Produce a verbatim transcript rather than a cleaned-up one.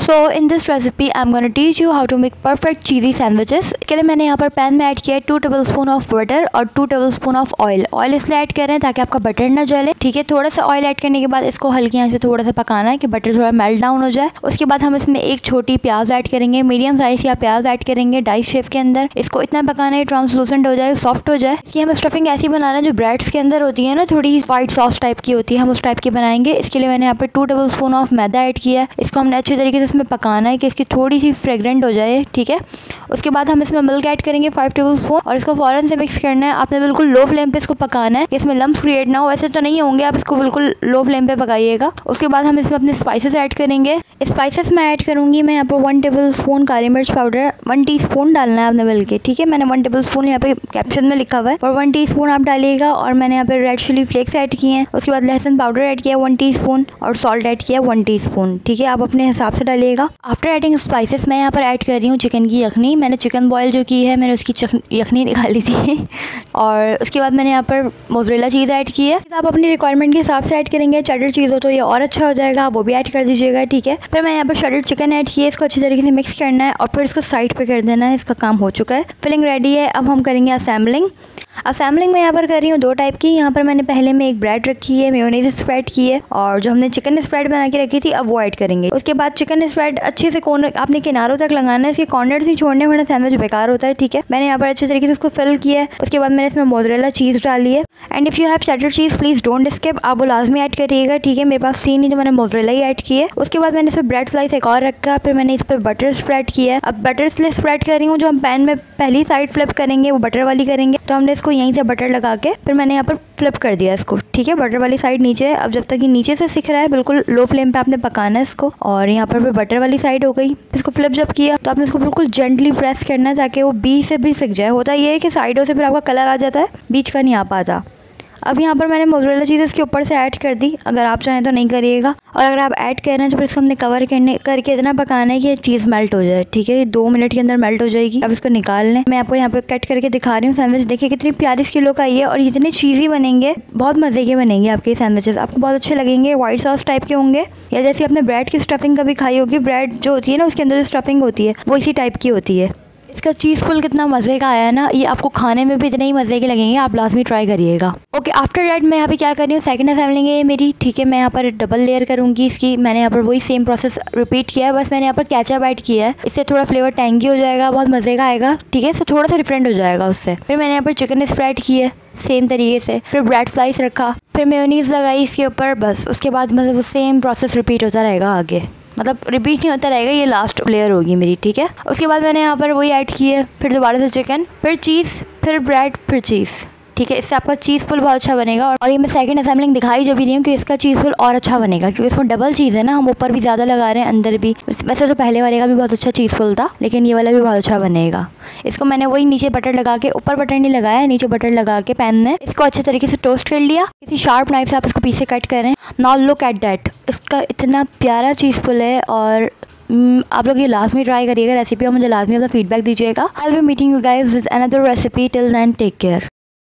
So in this recipe I am gonna teach you how to make perfect cheesy sandwiches. इसके लिए मैंने यहाँ पर पैन में ऐड किया है two tablespoon of butter और two tablespoon of oil. Oil इसलिए ऐड कर रहे हैं ताकि आपका बटर ना जले, ठीक है। थोड़ा सा ऑयल ऐड करने के बाद इसको हल्की आंच पे थोड़ा सा पकाना है कि बटर थोड़ा मेल्ट डाउन हो जाए। उसके बाद हम इसमें एक छोटी प्याज ऐड करेंगे, मीडियम साइज या प्याज ऐड करेंगे डाइस शेप के अंदर। इसको इतना पकाना है ट्रांसलूसेंट हो जाए, सॉफ्ट हो जाए। इसकी हमें स्टफिंग ऐसी बनाना है जो ब्रेड्स के अंदर होती है ना, थोड़ी व्हाइट सॉस टाइप की होती है, हम उस टाइप की बनाएंगे। इसके लिए मैंने यहाँ पर टू टेबल स्पून ऑफ मैदा ऐड किया है। इसको हमने अच्छे तरीके से इसमें पकाना है कि इसकी थोड़ी सी फ्रेगरेंट हो जाए, ठीक है। उसके बाद हम इसमें मिल्क ऐड करेंगे फाइव टेबल स्पून और इसको फ़ौरन से मिक्स करना है। आपने बिल्कुल लो फ्लेम पे इसको पकाना है कि इसमें लम्स क्रिएट ना हो। वैसे तो नहीं होंगे, आप इसको बिल्कुल लो फ्लेम पे पकाइएगा। उसके बाद हम इसमें अपने स्पाइसेस ऐड करेंगे। स्पाइसेस मैं ऐड करूँगी मैं यहाँ पर वन टेबल स्पून काली मिर्च पाउडर, वन टी स्पून डालना है आपने मिल के, ठीक है। मैंने वन टेबल स्पून यहाँ पे कैप्शन में लिखा हुआ है और वन टी स्पून आप डालिएगा। और मैंने यहाँ पे रेड चिली फ्लेक्स ऐड किए हैं। उसके बाद लहसुन पाउडर ऐड किया वन टी स्पून और सॉल्ट ऐड किया वन टी स्पून, ठीक है। आप अपने हिसाब से डालिएगा। आफ्टर एडिंग स्पाइसेस मैं यहाँ पर ऐड कर रही हूँ चिकन की यखनी। मैंने चिकन बॉयल जो की है, मैंने उसकी यखनी निकाली थी और उसके बाद मैंने यहाँ पर मोज़रेला चीज़ ऐड की है। आप अपनी रिक्वायरमेंट के हिसाब से ऐड करेंगे। चेडर चीज़ हो तो ये और अच्छा हो जाएगा, वो भी ऐड कर दीजिएगा, ठीक है। फिर मैं यहाँ पर शरेड चिकन ऐड किया, इसको अच्छी तरीके से मिक्स करना है और फिर इसको साइड पे कर देना है। इसका काम हो चुका है, फिलिंग रेडी है। अब हम करेंगे असेंबलिंग। असेंबलिंग मैं यहाँ पर कर रही हूँ दो टाइप की। यहाँ पर मैंने पहले में एक ब्रेड रखी है, मेयोनीज स्प्रेड की है और जो हमने चिकन स्प्रेड बना के रखी थी अब वो ऐड करेंगे। उसके बाद चिकन स्प्रेड अच्छे से कॉर्नर आपने किनारों तक लगाना है, इसके कॉर्नर्स नहीं छोड़ने वरना सैंडविच बेकार होता है, ठीक है। मैंने यहाँ पर अच्छे तरीके से इसको फिल किया है। उसके बाद मैंने इसमें मोज़रेला चीज़ डाली है and if you have cheddar cheese please don't skip, आप वो लाजमी ऐड करिएगा, ठीक है। मेरे पास सीन नहीं तो मैंने मोज़रेला ही ऐड की है। उसके बाद मैंने इसमें ब्रेड स्लाइस एक और रखा, फिर मैंने इस पर बटर स्प्रेड किया है। अब बटर स्लाइस स्प्रेड कर रही हूँ, जो हम पैन में पहली साइड फ्लिप करेंगे वो बटर वाली करेंगे, तो हमने इसको यहीं से बटर लगा के फिर मैंने यहाँ पर फ्लिप कर दिया इसको, ठीक है। बटर वाली साइड नीचे है। अब जब तक ये नीचे से सिक रहा है बिल्कुल लो फ्लेम पे आपने पकाना है इसको। और यहाँ पर बटर वाली साइड हो गई। इसको फ्लिप जब किया तो आपने इसको बिल्कुल जेंटली प्रेस करना है ताकि वो बीच से भी सिक जाए। होता ये है कि साइडों से फिर आपका कलर आ जाता है, बीच का नहीं आ पाता। अब यहाँ पर मैंने मोज़रेला चीज़ इसके ऊपर से ऐड कर दी, अगर आप चाहें तो नहीं करिएगा। और अगर आप ऐड कर रहे हैं तो फिर इसको हमने कवर करने करके इतना पकाना है कि चीज़ मेल्ट हो जाए, ठीक है। दो मिनट के अंदर मेल्ट हो जाएगी। अब इसको निकाल लें। मैं आपको यहाँ पे कट करके दिखा रही हूँ सैंडविच। देखिए कितनी प्यारी इसकी लुक आई है और इतने चीज़ी बनेंगे, बहुत मज़े के बनेंगे आपके सैंडविचेस। आपको बहुत अच्छे लगेंगे, वाइट सॉस टाइप के होंगे या जैसे आपने ब्रेड की स्टफिंग कभी खाई होगी, ब्रेड जो होती है ना उसके अंदर जो स्टफिंग होती है वो इसी टाइप की होती है। इसका चीज़ फुल कितना मज़े का आया है ना, ये आपको खाने में भी इतने ही मज़े के लगेंगे, आप लाजमी ट्राई करिएगा। ओके, आफ्टर दैट मैं यहाँ पे क्या कर रही हूँ, सेकंड असेंबलिंग है मेरी, ठीक है। मैं यहाँ पर डबल लेयर करूँगी इसकी। मैंने यहाँ पर वही सेम प्रोसेस रिपीट किया है, बस मैंने यहाँ पर केचप ऐड किया है। इससे थोड़ा फ्लेवर टैंगी हो जाएगा, बहुत मज़े का आएगा, ठीक है। इससे थोड़ा सा डिफरेंट हो जाएगा उससे। फिर मैंने यहाँ पर चिकन स्प्रेड की है सेम तरीके से, फिर ब्रेड स्लाइस रखा, फिर मेयोनीज़ लगाई इसके ऊपर, बस उसके बाद मतलब सेम प्रोसेस रिपीट होता रहेगा आगे, मतलब रिपीट नहीं होता रहेगा, ये लास्ट लेयर होगी मेरी, ठीक है। उसके बाद मैंने यहाँ पर वही ऐड की है, फिर दोबारा से चिकन, फिर चीज़, फिर ब्रेड, फिर चीज़, ठीक है। इससे आपका चीज़ फुल बहुत अच्छा बनेगा। और ये मैं सेकंड असेंबलिंग दिखाई जो भी रही हूँ कि इसका चीज़ फुल और अच्छा बनेगा क्योंकि इसमें डबल चीज़ है ना, हम ऊपर भी ज़्यादा लगा रहे हैं अंदर भी। वैसे तो पहले वाले का भी बहुत अच्छा चीज़ फुल था लेकिन ये वाला भी बहुत अच्छा बनेगा। इसको मैंने वही नीचे बटर लगा के, ऊपर बटर नहीं लगाया, नीचे बटर लगा के पैन में इसको अच्छे तरीके से टोस्ट कर लिया। किसी शार्प नाइफ से आप इसको पीसे कट करें। नाउ लुक एट दैट, इसका इतना प्यारा चीज़ फुल है और आप लोग ये लाजमी ट्राई करिएगा रेसिपी और मुझे लाजमी अपना फीडबैक दीजिएगा। I will be meeting you guys with another recipe, till then take care.